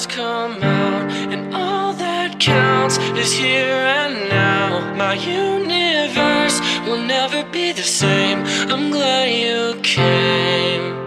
stars come out, and all that counts is here and now. My universe will never be the same. I'm glad you came.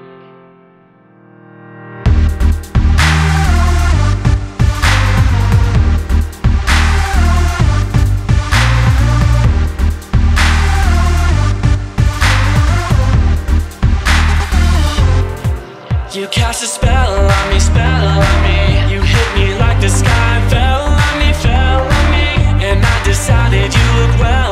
You cast a spell on me, spell on me. You hit me like the sky fell on me, fell on me. And I decided you look well